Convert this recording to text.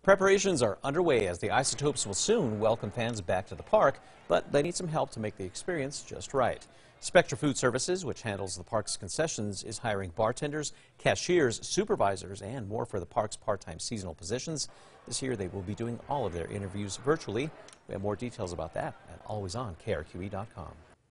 Preparations are underway as the Isotopes will soon welcome fans back to the park, but they need some help to make the experience just right. Spectra Food Services, which handles the park's concessions, is hiring bartenders, cashiers, supervisors, and more for the park's part-time seasonal positions. This year, they will be doing all of their interviews virtually. We have more details about that at alwaysonkRQE.com.